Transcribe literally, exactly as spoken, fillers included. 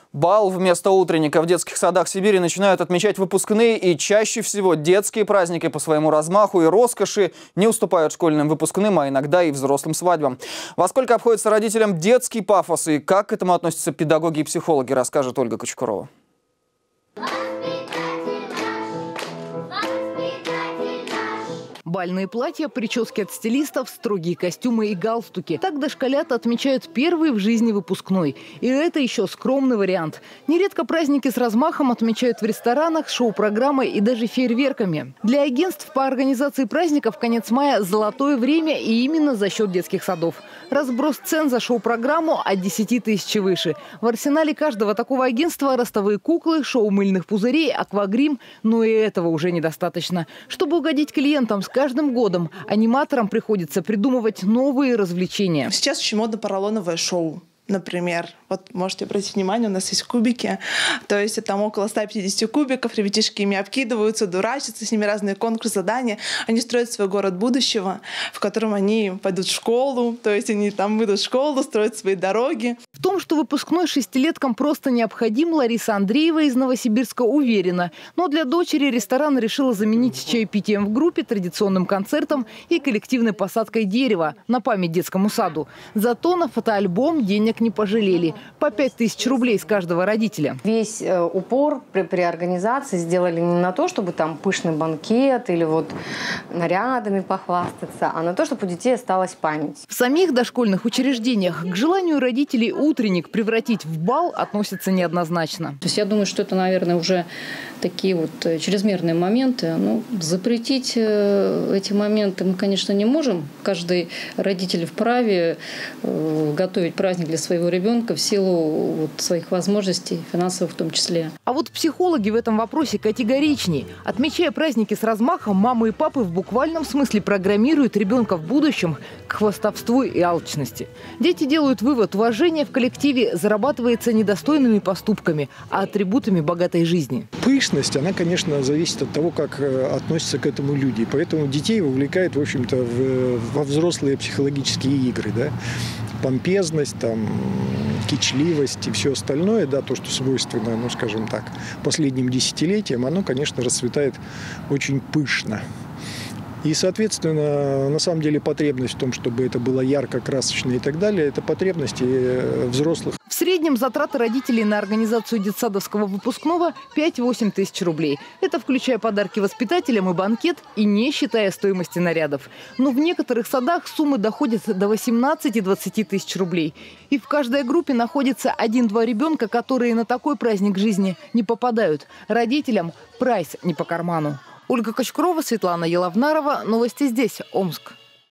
Бал вместо утренника в детских садах Сибири начинают отмечать выпускные, и чаще всего детские праздники по своему размаху и роскоши не уступают школьным выпускным, а иногда и взрослым свадьбам. Во сколько обходится родителям детский пафос и как к этому относятся педагоги и психологи, расскажет Ольга Кочкурова. Бальные платья, прически от стилистов, строгие костюмы и галстуки. Так дошколята отмечают первый в жизни выпускной. И это еще скромный вариант. Нередко праздники с размахом отмечают в ресторанах, шоу-программой и даже фейерверками. Для агентств по организации праздников конец мая – золотое время, и именно за счет детских садов. Разброс цен за шоу-программу от десяти тысяч и выше. В арсенале каждого такого агентства ростовые куклы, шоу мыльных пузырей, аквагрим. Но и этого уже недостаточно. Чтобы угодить клиентам, с каждым годом аниматорам приходится придумывать новые развлечения. Сейчас очень модно поролоновое шоу. Например, вот можете обратить внимание, у нас есть кубики, то есть там около ста пятидесяти кубиков, ребятишки ими обкидываются, дурачатся, с ними разные конкурсы, задания. Они строят свой город будущего, в котором они пойдут в школу, то есть они там выйдут в школу, строят свои дороги. В том, что выпускной шестилеткам просто необходим, Лариса Андреева из Новосибирска уверена. Но для дочери ресторан решила заменить чаепитием в группе, традиционным концертом и коллективной посадкой дерева на память детскому саду. Зато на фотоальбом денег не пожалели. По пять тысяч рублей с каждого родителя. Весь э, упор при, при организации сделали не на то, чтобы там пышный банкет или вот нарядами похвастаться, а на то, чтобы у детей осталась память. В самих дошкольных учреждениях к желанию родителей утренник превратить в бал относятся неоднозначно. То есть я думаю, что это, наверное, уже такие вот чрезмерные моменты. Ну, запретить эти моменты мы, конечно, не можем. Каждый родитель вправе готовить праздник для своего ребенка в силу вот своих возможностей, финансовых в том числе. А вот психологи в этом вопросе категоричнее. Отмечая праздники с размахом, мамы и папы в буквальном смысле программируют ребенка в будущем к хвастовству и алчности. Дети делают вывод: уважение в коллективе зарабатывается недостойными поступками, а атрибутами богатой жизни. Пышность, она, конечно, зависит от того, как относятся к этому люди. Поэтому детей вовлекает, в общем-то, в, во взрослые психологические игры, да? Помпезность, там, кичливость и все остальное, да, то, что свойственно, ну, скажем так, последним десятилетиям, оно, конечно, расцветает очень пышно. И, соответственно, на самом деле потребность в том, чтобы это было ярко, красочно и так далее, это потребности взрослых. В среднем затраты родителей на организацию детсадовского выпускного пять-восемь тысяч рублей. Это включая подарки воспитателям и банкет, и не считая стоимости нарядов. Но в некоторых садах суммы доходят до восемнадцати-двадцати тысяч рублей. И в каждой группе находится один-два ребенка, которые на такой праздник жизни не попадают. Родителям прайс не по карману. Ольга Кочкурова, Светлана Еловнарова. Новости здесь, Омск.